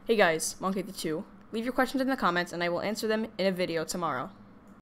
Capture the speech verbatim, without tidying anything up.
Hey guys, Monkey the two. Leave your questions in the comments and I will answer them in a video tomorrow.